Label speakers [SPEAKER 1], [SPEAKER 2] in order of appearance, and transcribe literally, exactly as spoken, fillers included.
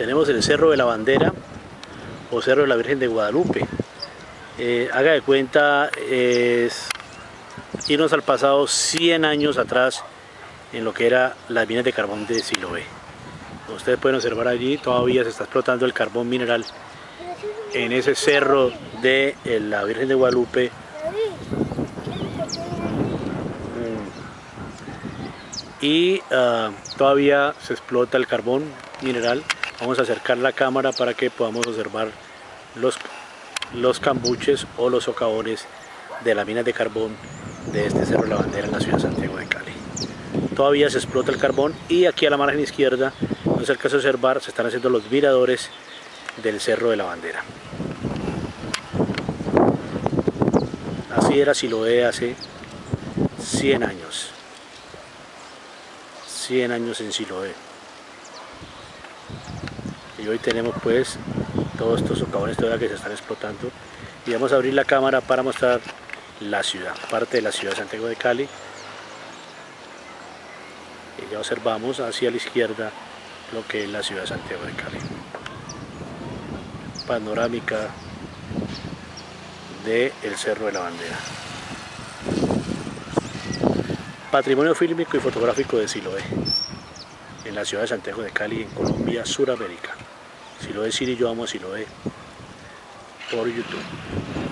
[SPEAKER 1] tenemos el Cerro de la Bandera o Cerro de la Virgen de Guadalupe. Eh, haga de cuenta, es irnos al pasado cien años atrás en lo que era las minas de carbón de Siloé. Como ustedes pueden observar allí, todavía se está explotando el carbón mineral en ese cerro de la Virgen de Guadalupe. Y uh, todavía se explota el carbón mineral. Vamos a acercar la cámara para que podamos observar los, los cambuches o los socavones de las minas de carbón de este Cerro de la Bandera en la ciudad de Santiago de Cali. Todavía se explota el carbón y aquí a la margen izquierda, no se alcanza a observar, se están haciendo los miradores del Cerro de la Bandera. Así era Siloé hace cien años. cien años en Siloé. Y hoy tenemos pues todos estos socavones todavía que se están explotando. Y vamos a abrir la cámara para mostrar la ciudad, parte de la ciudad de Santiago de Cali. Y ya observamos hacia la izquierda lo que es la ciudad de Santiago de Cali. Panorámica del Cerro de la Bandera. Patrimonio fílmico y fotográfico de Siloé, en la ciudad de Santiago de Cali, en Colombia, Suramérica. Siloé City, yo amo Siloé, por YouTube.